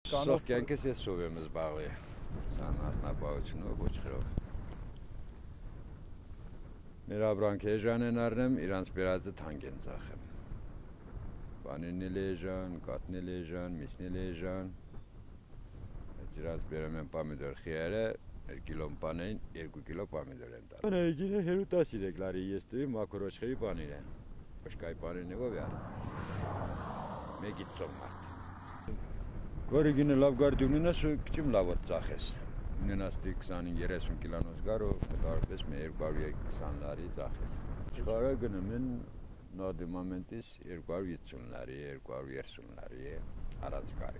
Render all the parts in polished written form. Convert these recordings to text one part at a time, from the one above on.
Սով կյանքս ես սով եմ զբաղվի, սան ասնապահությունով, ոչխրով։ Մեր ապրանք էժան են առնեմ, իրանց բերածը թանկ են ծախեմ։ Բանին էլ էժան, կատն էլ էժան, միսն էլ էժան։ Ես իրանց բերեմ եմ պամիդոր խիերը, 1 կիլոն պանային 2 կիլո պամիդոր եմ տալ։ Mənə գինը հերուտասիրեք լարի ես տվի մակրոչխերի պանին է։ Պշկայի պանին է ով յար։ Մեգիտ ծոմ մարդ։ Գորիգինը լավ գարդյունին ես կչիմ լավոտ ծախես։ Ունենաստի 20-30 կիլանոց գարով, նկարպես մի 220 լարի ծախես։ Չխարը գնում են նադի մամենտիս 250 լարի, 230 լարի է առանց կարի։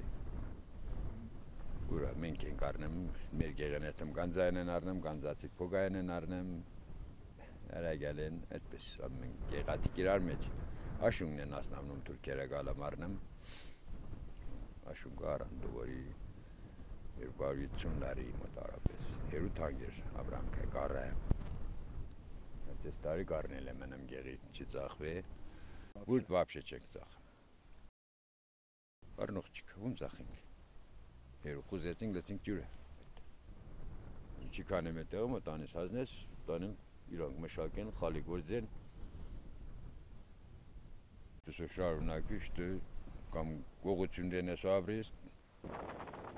Ուրա մենք ենք առնեմ, մեր գեղենետում գանձային են առնեմ, գանձացիկ փոգային են առնեմ, երագել են, այդպես մենք գեղացիկ իրար մեջ, աշունգն են ասնավնում թուրքերը գալամ առնեմ, աշունգը առանդու, որի 250 լարի մոտարապես, հերու թանգեր ապրանք է, կարը է, այս տարի կարնել եմ ենեմ գեղի չի ծախվե, որ վապշե չենք ծախում, առնող չիք, ում ծախենք, հերու խուզեցինք, լեցինք ջուրը, չի կանեմ է տեղում, տանես հազնես, տանեմ իրանք մշակ են, խալիկ որձեն, դուսը շարունակի, շտը, կամ գողություն դեն ես ապրիս,